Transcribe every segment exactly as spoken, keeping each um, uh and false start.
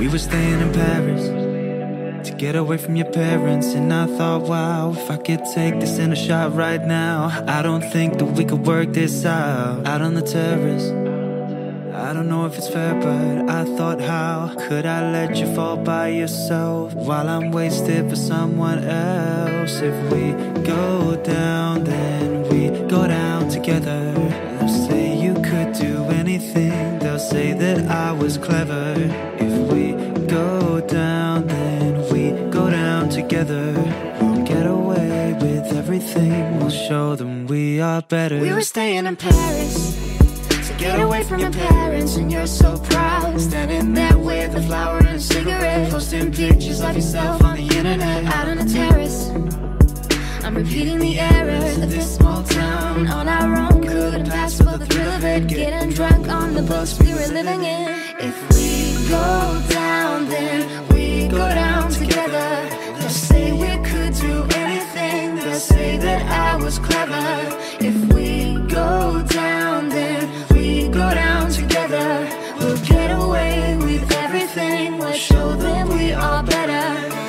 We were staying in Paris to get away from your parents. And I thought, wow, if I could take this in a shot right now, I don't think that we could work this out. Out on the terrace, I don't know if it's fair, but I thought, how could I let you fall by yourself while I'm wasted for someone else? If we go down, then we go down together. They'll say you could do anything, they'll say that I was clever. If we go down, then we go down together. We'll get away with everything, we'll show them we are better. We were staying in Paris to get away from your parents, and you're so proud, standing there with a flower and a cigarette, posting pictures of yourself on the internet. Out on the terrace, I'm repeating the errors of this small town. On our own, couldn't pass for the thrill of it, getting drunk on the bus we were living in. If we go down, then we go down together. They'll say we could do anything, they'll say that I was clever. If we go down, then we go down together. We'll get away with everything, we'll show them we are better.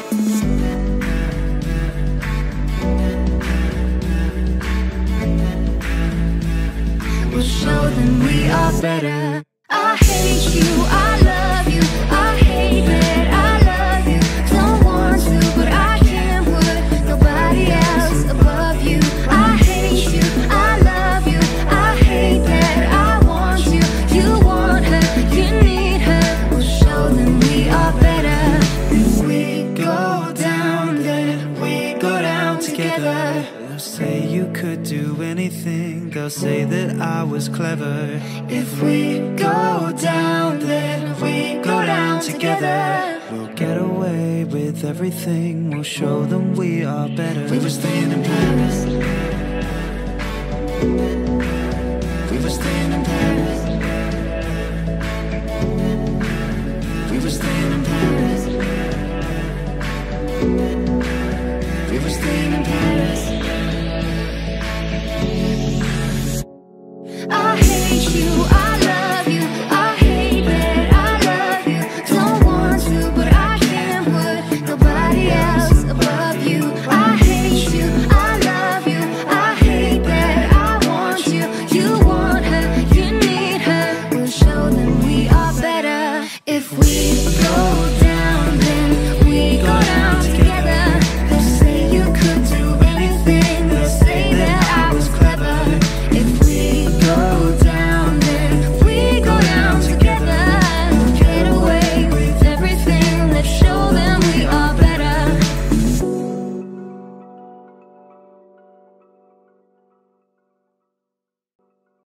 We'll show them we are better. I hate you, I love you, I hate that I love you. Don't want to, but I can't put nobody else above you. I hate you, I love you, I hate that I want you. You want her, you need her. We'll show them we are better. If we go down, then we go down together. They'll say you could do anything, they'll say that I was clever. If we go down, then we go down together. We'll get away with everything, we'll show them we are better. We were staying in Paris. We were staying in Paris. We were staying in Paris. We were staying in Paris.